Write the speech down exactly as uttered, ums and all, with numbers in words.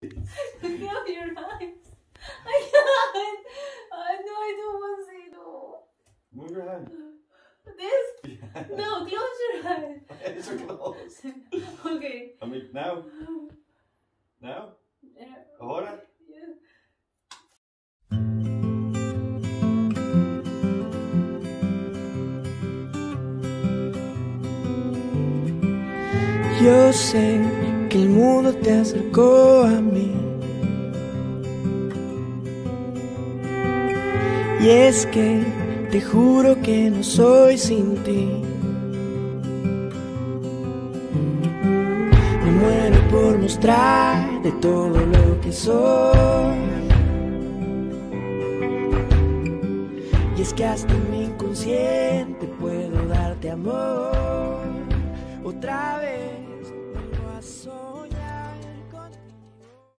Close your eyes. I can't. Uh, no, I don't want to see no. Move your hand. This? Yeah. No, close your eyes. My eyes are closed. Okay. I mean, now. Now? Yeah. Ahora? Yeah. Yo sé que el mundo te acercó a mí, y es que te juro que no soy sin ti. Me muero por mostrar de todo lo que soy, y es que hasta en mi inconsciente puedo darte amor otra vez.